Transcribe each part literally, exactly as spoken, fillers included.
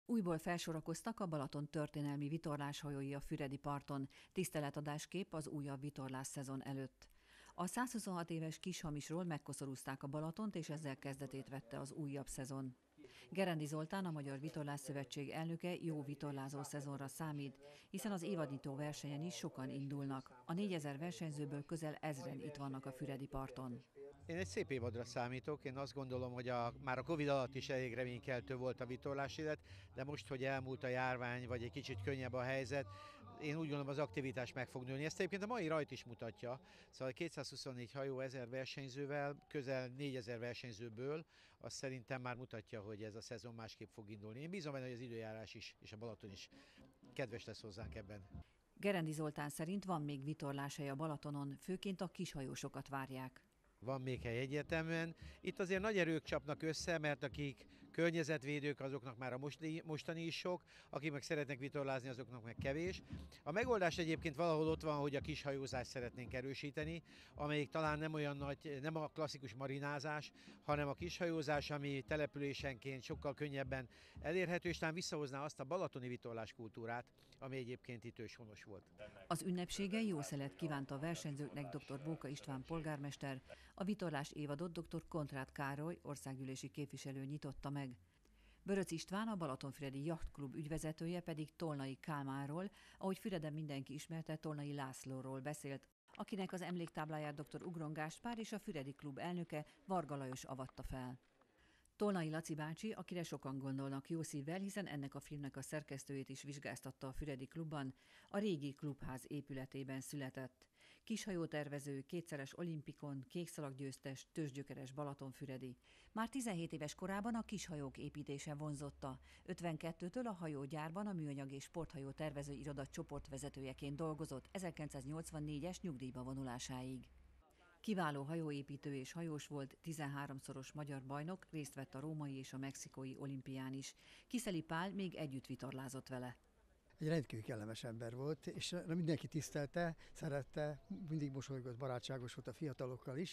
Újból felsorakoztak a Balaton történelmi vitorláshajói a füredi parton, tiszteletadásképp az újabb vitorlás szezon előtt. A százhuszonhat éves Kishamisról megkoszorúzták a Balatont, és ezzel kezdetét vette az újabb szezon. Gerendi Zoltán, a Magyar Vitorlás Szövetség elnöke jó vitorlázó szezonra számít, hiszen az évadnyitó versenyen is sokan indulnak. A négyezer versenyzőből közel ezren itt vannak a füredi parton. Én egy szép évadra számítok, én azt gondolom, hogy a, már a Covid alatt is elég reménykeltő volt a vitorlás élet, de most, hogy elmúlt a járvány, vagy egy kicsit könnyebb a helyzet, én úgy gondolom, az aktivitás meg fog nőni. Ezt egyébként a mai rajt is mutatja, szóval kétszázhuszonnégy hajó ezer versenyzővel, közel négyezer versenyzőből, az szerintem már mutatja, hogy ez a szezon másképp fog indulni. Én bízom benne, hogy az időjárás is, és a Balaton is kedves lesz hozzánk ebben. Gerendi Zoltán szerint van még vitorláshely a Balatonon, főként a kishajósokat várják. Van még hely egyértelműen. Itt azért nagy erők csapnak össze, mert akik környezetvédők, azoknak már a mostani is sok, akik meg szeretnek vitorlázni, azoknak meg kevés. A megoldás egyébként valahol ott van, hogy a kishajózást szeretnénk erősíteni, amelyik talán nem olyan nagy, nem a klasszikus marinázás, hanem a kishajózás, ami településenként sokkal könnyebben elérhető, és talán visszahozná azt a balatoni vitorlás kultúrát, ami egyébként itt őshonos volt. Az ünnepségen jó szelet kívánt a versenyzőknek dr. Bóka István polgármester. A vitorlás évadot dr. Kontrád Károly, országgyűlési képviselő nyitotta meg. Böröc István, a Balatonfüredi Jachtklub ügyvezetője pedig Tolnai Kálmánról, ahogy Füreden mindenki ismerte, Tolnai Lászlóról beszélt, akinek az emléktábláját dr. Ugron Gáspár és a Füredi Klub elnöke Varga Lajos avatta fel. Tolnai Laci bácsi, akire sokan gondolnak jó szívvel, hiszen ennek a filmnek a szerkesztőjét is vizsgáztatta a Füredi Klubban, a régi klubház épületében született. Kishajótervező, kétszeres olimpikon, kékszalaggyőztes, tőzsgyökeres balatonfüredi. Már tizenhét éves korában a kishajók építése vonzotta. ötvenkettőtől a hajógyárban a műanyag és sporthajó tervező iroda csoportvezetőjeként dolgozott ezerkilencszáznyolcvannégyes nyugdíjba vonulásáig. Kiváló hajóépítő és hajós volt, tizenháromszoros magyar bajnok, részt vett a római és a mexikói olimpián is. Kiszeli Pál még együtt vitorlázott vele. Egy rendkívül kellemes ember volt, és mindenki tisztelte, szerette, mindig mosolygott, barátságos volt a fiatalokkal is.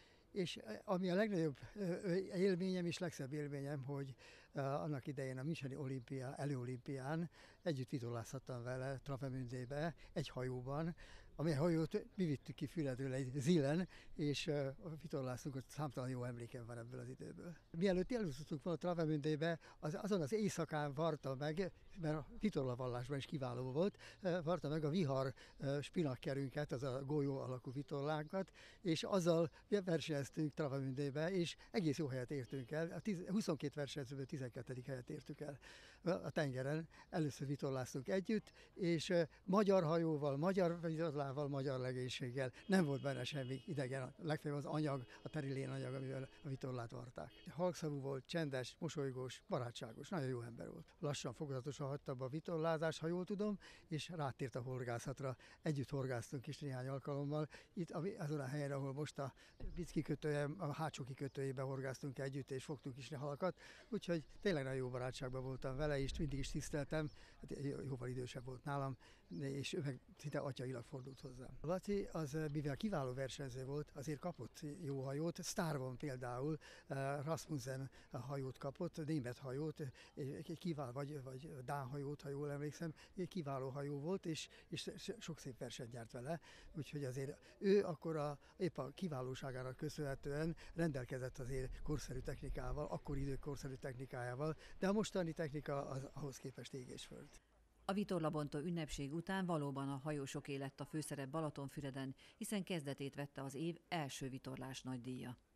És ami a legnagyobb élményem és legszebb élményem, hogy annak idején a Müncheni olimpia, előolimpián együtt vitorlázhattam vele Travemündébe, egy hajóban, amely hajót mi vittük ki Füredről egy Zilen, és vitorláztunk, hogy számtalan jó emlékem van ebből az időből. Mielőtt elutaztunk volna Travemündébe, az, azon az éjszakán varta meg, mert a vitorlavallásban is kiváló volt, varta meg a vihar spinakkerünket, az a golyó alakú vitorlánkat, és azzal versenyeztünk Travemündébe, és egész jó helyet értünk el. A huszonkét versenyzőből tizenkettedik helyet értük el a tengeren. Először vitorláztunk együtt, és magyar hajóval, magyar vitorlával, magyar legénységgel. Nem volt benne semmi idegen, legfeljebb az anyag, a terilén anyag, amivel a vitorlát varták. Halkszavú volt, csendes, mosolygós, barátságos, nagyon jó ember volt. Lassan, fokozatosan hagyta a vitorlázást, ha jól tudom, és rátért a horgászatra. Együtt horgáztunk is néhány alkalommal. Itt azon a helyen, ahol most a Bic kikötője, a hátsó kikötőjében horgáztunk együtt, és fogtunk is halakat. Úgyhogy tényleg nagyon jó barátságban voltam vele, és mindig is tiszteltem. Hát jóval idősebb volt nálam, és ő meg szinte atyailag fordult hozzám. Laci az, mivel kiváló versenyző volt, azért kapott jó hajót. Sztárban például Rasmussen hajót kapott, német hajót, egy kiváló, vagy, vagy dán hajót, ha jól emlékszem, egy kiváló hajó volt, és, és sok szép versenyt járt vele. Úgyhogy azért ő akkor a, épp a kiválóságának köszönhetően rendelkezett azért korszerű technikával, akkor idők korszerű technikájával, de a mostani technika az ahhoz képest ég és föld. A vitorlabontó ünnepség után valóban a hajósoké lett a főszerep Balatonfüreden, hiszen kezdetét vette az év első vitorlás nagydíja.